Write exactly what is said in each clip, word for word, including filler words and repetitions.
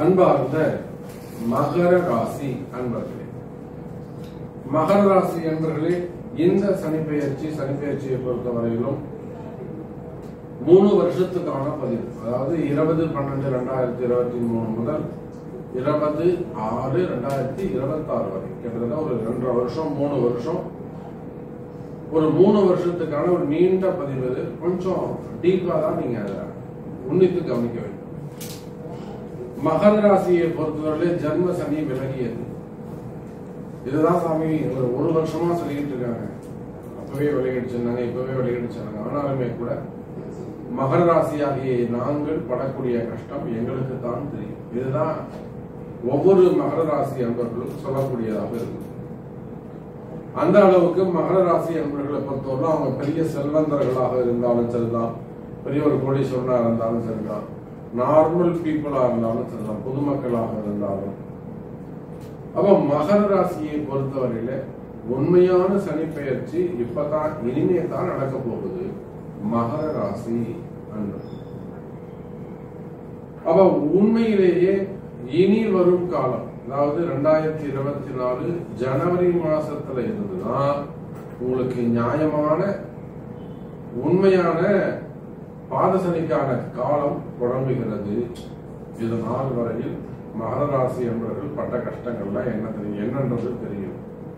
அன்பார்ந்த மகர ராசி அன்பர்களே, மகர ராசி அன்பர்களே, இந்த சனிப்பெயர்ச்சி சனிப்பெயர்ச்சியை பொறுத்தவரையிலும் மூணு வருஷத்துக்கான பதிவு. அதாவது இருபது பன்னெண்டு ரெண்டாயிரத்தி இருபத்தி மூணு முதல் இருபது ஆறு ரெண்டாயிரத்தி இருபத்தி ஆறு வரை கிட்டத்தட்ட ஒரு ரெண்டரை வருஷம் மூணு வருஷம் ஒரு மூணு வருஷத்துக்கான ஒரு நீண்ட பதிவு. கொஞ்சம் டீப்பா தான் நீங்க அதை உன்னித்து கவனிக்க வேண்டும். மகர ராசியை பொறுத்தவரையிலே ஜன்ம சனி விலகியது. இதுதான் சாமி ஒரு ஒரு வருஷமா சொல்லிக்கிட்டு இருக்காங்க. அப்பவே விலகிடுச்சுன்னாங்க, இப்பவே விலகிடுச்சாங்க. ஆனாலுமே கூட மகர ராசியாகிய நாங்கள் படக்கூடிய கஷ்டம் எங்களுக்கு தான் தெரியும். இதுதான் ஒவ்வொரு மகர ராசி அன்பர்களும் சொல்லக்கூடியதாக இருக்கு. அந்த அளவுக்கு மகர ராசி அன்பர்களை பொறுத்தவரை அவங்க பெரிய செல்வந்தர்களாக இருந்தாலும் சரிதான், பெரிய ஒரு கோடீஸ்வரனா இருந்தாலும் சரிதான், நார்மல் பீப்புளா இருந்தாலும் சரிதான், பொதுமக்களாக இருந்தாலும். அப்ப மகர ராசியை பொறுத்தவரையில உண்மையான சனி பெயர்ச்சி இப்பதான் இனிமே தான் நடக்க போகுது மகர ராசி அன்பு. அப்ப உண்மையிலேயே இனி வரும் காலம், அதாவது ரெண்டாயிரத்தி இருபத்தி நாலு ஜனவரி மாசத்துல இருந்துதான் உங்களுக்கு நியாயமான உண்மையான பாதசனிக்கான காலம் தொடங்குகிறது. இது நாள் வரையில் மகர ராசி என்பவர்கள் பட்ட கஷ்டங்கள்லாம் என்ன தெரியும், என்னன்றது தெரியும்.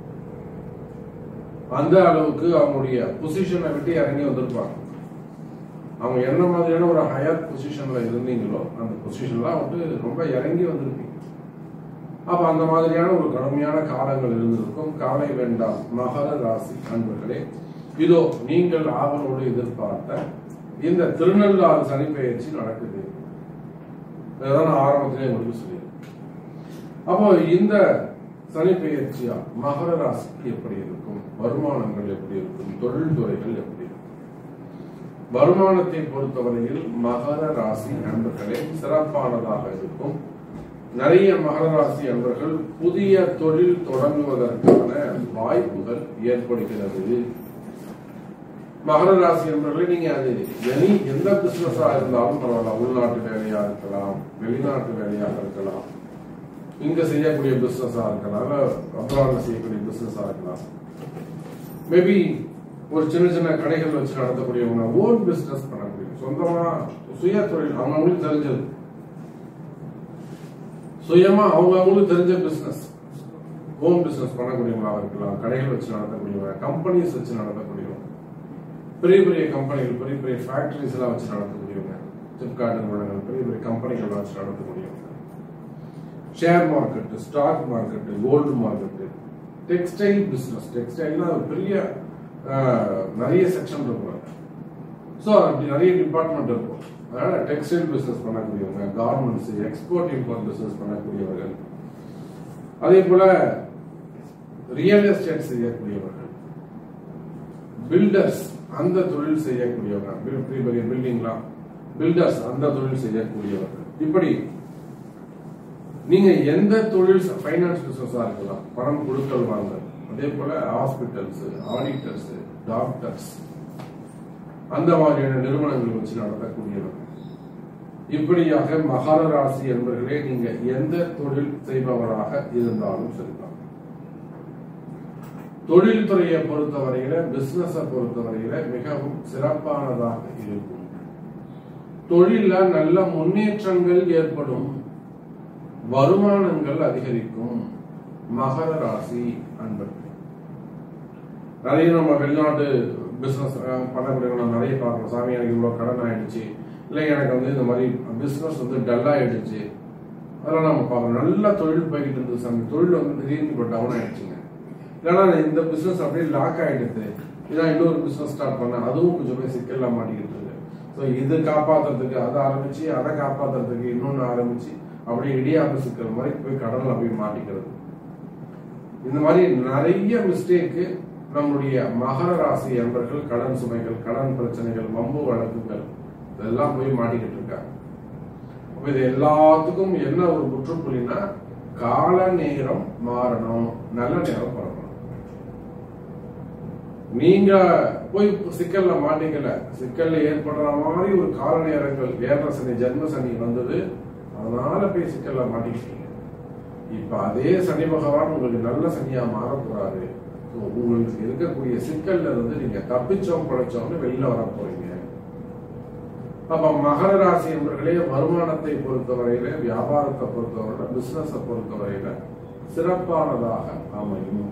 அந்த அளவுக்கு அவங்களுடைய பொசிஷனை விட்டு இறங்கி வந்திருப்பாங்க. அவங்க என்ன மாதிரியான ஒரு ஹையர் பொசிஷன்ல இருந்தீங்களோ அந்த பொசிஷன்லாம் வந்து ரொம்ப இறங்கி வந்திருப்பீங்க. அப்ப அந்த மாதிரியான ஒரு கடுமையான காலங்கள் இருந்திருக்கும். கவலை வேண்டாம் மகர ராசி அன்பர்களே. இதோ நீங்கள் ஆவலோடு எதிர்பார்த்த இந்த திருநள்ளாறு சனி பெயர்ச்சி நடக்குது. அதான் நான் ஆரம்பத்திலே உங்களுக்கு சொல்லியிருக்கேன். அப்போ இந்த சனி பெயர்ச்சியா மகர ராசிக்கு எப்படி இருக்கும், வருமானங்கள் எப்படி இருக்கும், தொழில்துறைகள் எப்படி இருக்கும்? வருமானத்தை பொறுத்தவரையில் மகர ராசி அன்பர்களே சிறப்பானதாக இருக்கும். நிறைய மகர ராசி அன்பர்கள் புதிய தொழில் தொடங்குவதற்கான வாய்ப்புகள் ஏற்படுகிறது. மகர ராசி என்பவர்களே, நீங்க அது எனி எந்த பிசினஸா இருந்தாலும் பரவாயில்ல, உள்நாட்டு வேலையா இருக்கலாம், வெளிநாட்டு வேலையாக இருக்கலாம், இங்க செய்யக்கூடிய பிசினஸா இருக்கலாம், அப்ராட்ல செய்யக்கூடிய பிசினஸா இருக்கலாம், மேபி ஒரு சின்ன சின்ன கடைகள் வச்சு நடத்தக்கூடியவங்க, ஓன் பிசினஸ் பண்ணக்கூடிய சொந்தமா சுய தொழில் அவங்களுக்கு தெரிஞ்சது, சுயமா அவங்க அவங்களுக்கு தெரிஞ்ச பிசினஸ், ஓன் பிசினஸ் பண்ணக்கூடியவங்களா இருக்கலாம், கடைகள் வச்சு நடத்தக்கூடியவங்க, கம்பெனிஸ் வச்சு நடத்தக்கூடியவங்க, பெரிய பெரிய கம்பெனிகள், பெரிய பெரிய ஃபேக்டரிஸ் எல்லாம் வச்சு நடத்தக்கூடியவங்க, பிளிப்கார்ட் நிறுவனங்கள், பெரிய பெரிய கம்பெனிகள் வச்சு நடத்தக்கூடியவங்க, share market, stock market, gold market, textile business, டெக்ஸ்டைல்னா பெரிய நிறைய செக்ஷன் இருக்கும். ஸோ நிறைய டிபார்ட்மெண்ட் இருக்கும். அதனால டெக்ஸ்டைல் பிசினஸ் பண்ணக்கூடியவங்க, கார்மெண்ட்ஸ், எக்ஸ்போர்ட் இம்போர்ட் பிசினஸ் பண்ணக்கூடியவர்கள், அதே போல ரியல் எஸ்டேட் செய்யக்கூடியவர்கள், பில்டர்ஸ் அந்த தொழில் செய்யக்கூடியவர்கள், பெரிய பெரிய பில்டிங்லாம் பில்டர்ஸ் அந்த தொழில் செய்யக்கூடியவர்கள், இப்படி நீங்க எந்த தொழில், ஃபைனான்ஸ் பிசினஸா இருக்கலாம், பணம் கொடுக்கல் வாங்கல், அதே போல ஹாஸ்பிட்டல்ஸ், ஆடிட்டர்ஸ், டாக்டர்ஸ், அந்த மாதிரியான நிறுவனங்கள் வச்சு நடத்தக்கூடியவர்கள், இப்படியாக மகர ராசி என்பவர்களே நீங்க எந்த தொழில் செய்பவராக இருந்தாலும் சரிதான். தொழில்துறையை பொறுத்தவரையில, பிசினஸ பொறுத்தவரையில மிகவும் சிறப்பானதாக இருக்கும். தொழில நல்ல முன்னேற்றங்கள் ஏற்படும், வருமானங்கள் அதிகரிக்கும். மகர ராசி அன்பர்கள் நிறைய நம்ம வெளிநாட்டு பிசினஸ் பண்ணக்கூடியவங்க நிறைய பார்க்கணும். சாமி எனக்கு இவ்வளவு கடன் ஆயிடுச்சு, இல்லை எனக்கு வந்து இந்த மாதிரி பிசினஸ் வந்து டல் ஆயிடுச்சு, அதெல்லாம் நம்ம பார்க்கணும். நல்ல தொழில் போய்கிட்டு இருந்தது சாமி, தொழில் வந்து திடீர்னு இப்போ டவுன் ஆயிடுச்சுங்க, இல்லைன்னா இந்த பிசினஸ் அப்படியே லாக் ஆயிடுது, இதான் இன்னொரு பிசினஸ் ஸ்டார்ட் பண்ண, அதுவும் கொஞ்சம் போய் சிக்கல்லாம் மாட்டிக்கிட்டு இருக்கு. ஸோ இது காப்பாற்றுறதுக்கு அதை ஆரம்பிச்சு, அதை காப்பாற்றுறதுக்கு இன்னொன்று ஆரம்பிச்சு, அப்படியே இடியாப்ப சிக்கல் மாதிரி போய் கடல்ல போய் மாட்டிக்கிறது. இந்த மாதிரி நிறைய மிஸ்டேக்கு நம்முடைய மகர ராசி என்பர்கள், கடன் சுமைகள், கடன் பிரச்சனைகள், வம்பு வழக்குகள் இதெல்லாம் போய் மாட்டிக்கிட்டு இருக்காங்க. இது எல்லாத்துக்கும் என்ன ஒரு முற்றுப்புள்ளினா, கால நேரம் மாறணும், நல்ல நேரம் பிறக்கணும். நீங்க போய் சிக்கல்ல மாட்டிக்கல, சிக்கல்ல ஏற்படுற மாதிரி ஒரு கால நேரங்கள் ஏழரை சனி ஜென்ம சனி வந்தது, அதனால போய் சிக்கல்ல மாட்டிக்கிட்டீங்க. இப்ப அதே சனி பகவான் உங்களுக்கு நல்ல சனியா மாற போறாரு. உங்களுக்கு இருக்கக்கூடிய சிக்கல்ல இருந்து நீங்க தப்பிச்சோம் படைச்சோம்னு வெளியில வர போறீங்க. அப்ப மகர ராசி என்பவர்களே வருமானத்தை பொறுத்தவரையில, வியாபாரத்தை பொறுத்தவரையில, பிசினஸை பொறுத்தவரையில சிறப்பானதாக அமையும்.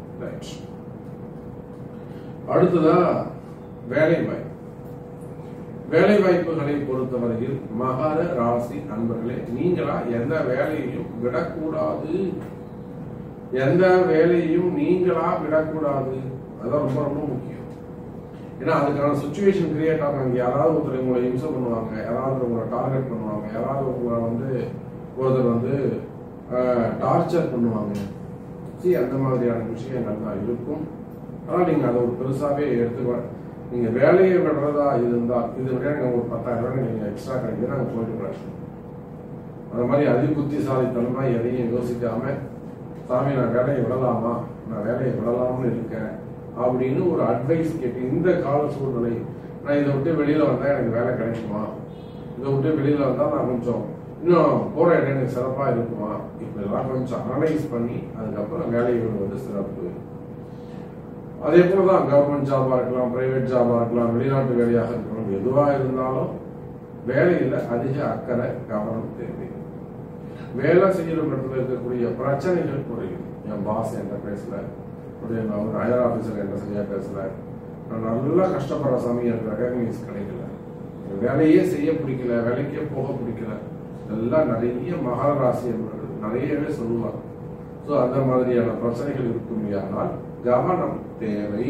அடுத்ததா வேலை வாய்ப்பு. வேலை வாய்ப்புகளை பொறுத்தவரையில் மகர ராசி அன்பர்களே, நீங்களா எந்த வேலையையும் விடக்கூடாது. எந்த வேலையையும் நீங்களா விடக்கூடாது. அதான் ரொம்ப ரொம்ப முக்கியம். ஏன்னா அதுக்கான சுச்சுவேஷன் கிரியேட் ஆகாங்க. யாராவது ஒருத்தர் உங்களை இம்சை பண்ணுவாங்க, யாராவது உங்களை டார்கெட் பண்ணுவாங்க, யாராவது உங்களை வந்து ஒருத்தர் வந்து டார்ச்சர் பண்ணுவாங்க. சரி, அந்த மாதிரியான விஷயங்கள் தான் இருக்கும். ஆனால் நீங்க அதை ஒரு பெருசாவே எடுத்துக்க. நீங்க வேலையை விடுறதா இருந்தா இது விட ஒரு பத்தாயிரம் ரூபாய் நீங்க எக்ஸ்ட்ரா கிடைக்குது, நாங்க போயிட்டு அந்த மாதிரி அதி புத்திசாலித்தனமா எதையும் யோசிக்காம, சாமி நான் வேலையை விடலாமா, நான் வேலையை விடலாம்னு இருக்கேன் அப்படின்னு ஒரு அட்வைஸ் கேட்டு, இந்த கால சூழ்நிலை நான் இதை விட்டு வெளியில வந்தா எனக்கு வேலை கிடைக்குமா, இதை விட்டு வெளியில வந்தா நான் கொஞ்சம் இன்னும் போற இடம் எனக்கு சிறப்பா இருக்குமா, இப்ப எல்லாம் கொஞ்சம் அனலைஸ் பண்ணி அதுக்கப்புறம் வேலையை விடுவது சிறப்பு. அதே போலதான் கவர்மெண்ட் ஜாபா இருக்கலாம், பிரைவேட் ஜாபா இருக்கலாம், வெளிநாட்டு வேலையாக இருக்கலாம், எதுவா இருந்தாலும் வேலையில அதிக அக்கறை கவனம் தேவை. வேலை செய்யற இடத்துல இருக்கக்கூடிய பிரச்சனைகள் குறையும். என் பாஸ் என்கிட்ட பேசல, ஒரு ஹையர் ஆபீசர் என்கிட்ட சரியா பேசல, நான் நல்லா கஷ்டப்படுற சாமி எனக்கு ரெகக்னைஸ் கிடைக்கல, வேலையே செய்ய பிடிக்கல, வேலைக்கே போக பிடிக்கல, இதெல்லாம் நிறைய மகர ராசி என்பவர்கள் நிறையவே சொல்லுவாங்க. ஸோ அந்த மாதிரியான பிரச்சனைகள் இருக்கும். ஆனால் கவனம் தேவை.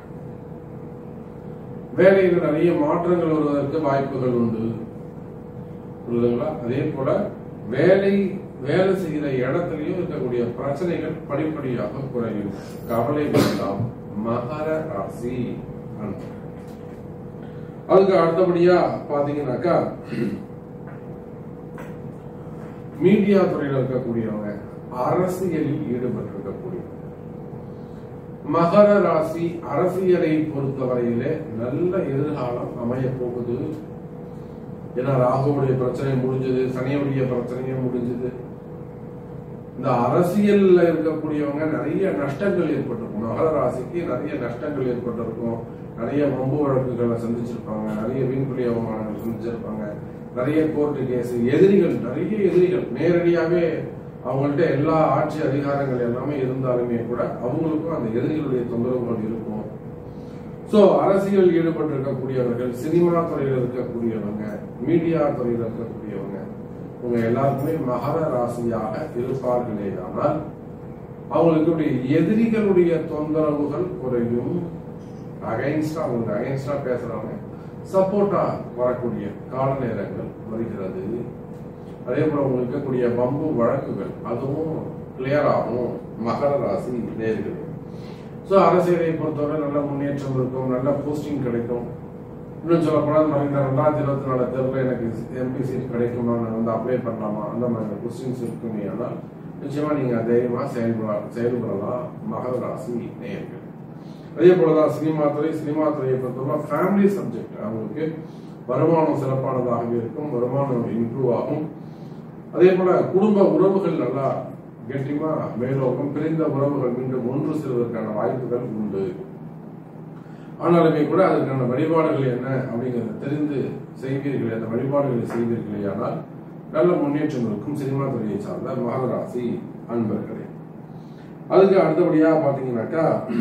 வேலையில் நிறைய மாற்றங்கள் வருவதற்கு வாய்ப்புகள் உண்டு. புரியுதுங்களா? அதே போல வேலை வேலை செய்கிற இடத்திலையும் இருக்கக்கூடிய பிரச்சனைகள் படிப்படியாக குறையும். கவலை வேண்டாம் மகர ராசி. அதுக்கு அடுத்தபடியா பாத்தீங்கன்னாக்கா மீடியா துறையில் இருக்கக்கூடியவங்க, அரசியலில் ஈடுபட்டு இருக்கக்கூடிய மகர ராசி அரசியலை பொறுத்தவரையிலே நல்ல எதிர்காலம் அமைய போகுது. ஏன்னா ராகுவுடைய பிரச்சனை முடிஞ்சது, சனியுடைய பிரச்சனையும் முடிஞ்சது. இந்த அரசியல்ல இருக்கக்கூடியவங்க நிறைய நஷ்டங்கள் ஏற்பட்டிருக்கும். மகர ராசிக்கு நிறைய நஷ்டங்கள் ஏற்பட்டிருக்கும். நிறைய வம்பு வழக்குகளை சந்திச்சிருப்பாங்க, நிறைய வீண்புலி அவமானங்கள் சந்திச்சிருப்பாங்க, நிறைய கோர்ட்டு கேஸ், எதிரிகள், நிறைய எதிரிகள். நேரடியாவே அவங்கள்ட்ட எல்லா ஆட்சி அதிகாரங்கள் எல்லாமே இருந்தாலுமே கூட அவங்களுக்கும் அந்த எதிரிகளுடைய தொந்தரவுகள் இருக்கும். சோ அரசியல் ஈடுபட்டு இருக்கக்கூடியவர்கள், சினிமா துறையில் இருக்கக்கூடியவங்க, மீடியா துறையில் இருக்கக்கூடியவங்க, உங்க எல்லாருக்குமே மகர ராசியாக இருப்பார்களே. ஆனால் அவங்களுக்கு எதிரிகளுடைய தொந்தரவுகள் குறையும். அகைன்ஸ்டா அவங்களுக்கு அகைன்ஸ்டா பேசுறவங்க சப்போர்ட்டா வரக்கூடிய கால நேரங்கள் வருகிறது. அதே போல உங்களுக்கு இருக்கக்கூடிய வம்பு வழக்குகள் அதுவும் கிளியர் ஆகும் மகர ராசி நேயர்களே. சோ அரசியலை பொறுத்தவரை நல்ல முன்னேற்றம் இருக்கும், நல்ல போஸ்டிங் கிடைக்கும். இன்னும் சொல்ல போனால் இந்த ரெண்டாயிரத்தி இருபத்தி நாலு தேர்தலில் எனக்கு எம்பி சீட் கிடைக்குமா, நான் வந்து அப்ளை பண்ணலாமா, அந்த மாதிரி கொஸ்டின்ஸ் இருக்குமே. ஆனால் நிச்சயமா நீங்க தைரியமா செயல்பட செயல்படலாம் மகர ராசி நேயர்கள். அதே போலதான் சினிமா துறை, சினிமா துறையை பொறுத்தவரை ஃபேமிலி சப்ஜெக்ட் அவங்களுக்கு வருமானம் சிறப்பானதாகவே இருக்கும், வருமானம் இம்ப்ரூவ் ஆகும். அதே போல குடும்ப உறவுகள் நல்லா கெட்டிமா மேலோகம், பிரிந்த உறவுகள் மீண்டும் ஒன்று செல்வதற்கான வாய்ப்புகள் உண்டு. ஆனாலுமே கூட அதற்கான வழிபாடுகள் என்ன அப்படிங்கிறத தெரிந்து செய்வீர்கள், அந்த வழிபாடுகளை செய்வீர்களே ஆனால் நல்ல முன்னேற்றம் இருக்கும் சினிமா துறையை சார்ந்த மகர ராசி அன்பர்களே. அதுக்கு அடுத்தபடியா பாத்தீங்கன்னாக்கா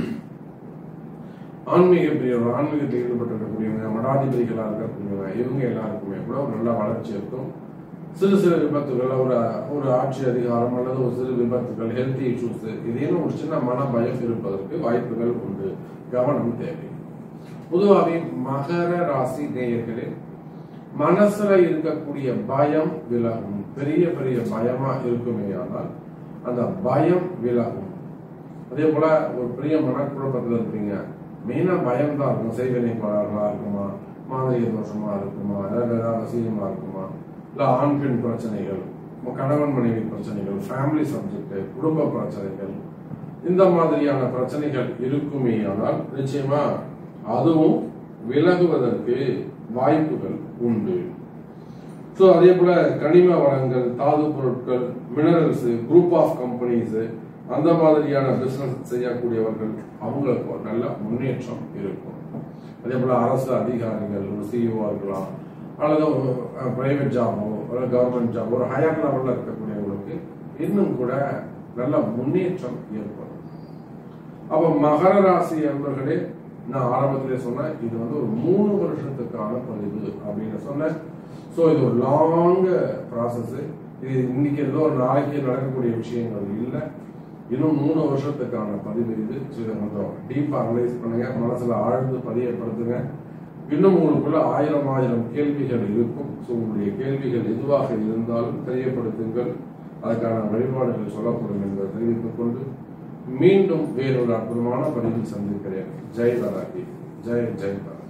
ஆன்மீக பிரியர்கள், ஆன்மீகத்தில் ஈடுபட்டிருக்கக்கூடியவங்க, மடாதிபதிகளாக இருக்கக்கூடியவங்க, இவங்க எல்லாருக்குமே கூட ஒரு நல்ல வளர்ச்சி இருக்கும். சிறு சிறு விபத்துகள், ஒரு ஒரு ஆட்சி அதிகாரம் அல்லது ஒரு சிறு விபத்துகள், ஹெல்த் இஷ்யூஸ், இதேனும் ஒரு சின்ன மன பயம் இருப்பதற்கு வாய்ப்புகள் உண்டு. கவனம் தேவை. பொதுவாகவே மகர ராசி நேயர்களே, மனசுல இருக்கக்கூடிய பயம் விலகும். பெரிய பெரிய பயமா இருக்குமே ஆனால் அந்த பயம் விலகும். அதே போல ஒரு பெரிய மனக்குழப்பத்தில் இருப்பீங்க, மெயினா பயம் தான் இருக்கும். செய்வினை கோளாறுகளா இருக்குமா, மாந்திரிக தோஷமா இருக்குமா, ஏதாவது அவசியமா இருக்குமா, இல்ல ஆண் பெண் பிரச்சனைகள், கணவன் மனைவி பிரச்சனைகள், ஃபேமிலி சப்ஜெக்ட், குடும்ப பிரச்சனைகள், இந்த மாதிரியான பிரச்சனைகள் இருக்குமே ஆனால் நிச்சயமா அதுவும் விலகுவதற்கு வாய்ப்புகள் உண்டு. ஸோ அதே போல கனிம வளங்கள், தாது பொருட்கள், மினரல்ஸ், குரூப் ஆஃப் கம்பெனிஸ், அந்த மாதிரியான பிசினஸ் செய்யக்கூடியவர்கள் அவங்களுக்கு ஒரு நல்ல முன்னேற்றம் இருக்கும். அதே போல அரசு அதிகாரிகள், ஒரு சிஇஓ இருக்கலாம், அல்லது ஒரு பிரைவேட் ஜாபோ, ஒரு கவர்மெண்ட் ஜாபோ, ஒரு ஹையர் லெவல்ல இருக்கக்கூடியவங்களுக்கு இன்னும் கூட நல்ல முன்னேற்றம் ஏற்படும். அப்ப மகர ராசி என்பர்களே, நான் ஆரம்பத்திலே சொன்னேன், இது வந்து ஒரு மூணு வருஷத்துக்கான பதிவு அப்படின்னு சொன்னேன். ஸோ இது ஒரு லாங் ப்ராசஸ். இது இன்னைக்கு ஏதோ ஒரு நாளைக்கு நடக்கக்கூடிய விஷயங்கள் இல்லை. இன்னும் மூணு வருஷத்துக்கான பதிவு இது. கொஞ்சம் டீப்பா அனலைஸ் பண்ணுங்க, மனசுல ஆழ்ந்து பதியப்படுத்துங்க. இன்னும் உங்களுக்குள்ள ஆயிரம் ஆயிரம் கேள்விகள் இருக்கும். ஸோ உங்களுடைய கேள்விகள் எதுவாக இருந்தாலும் தெரியப்படுத்துங்கள். அதுக்கான வழிபாடுகள் சொல்லப்படும் என்பதை தெரிவித்துக் கொண்டு மீண்டும் வேறொரு அற்புதமான பதிவில் சந்திக்கிறேன். ஜெய் பாலாஜி, ஜெய் ஜெய் பாலாஜி.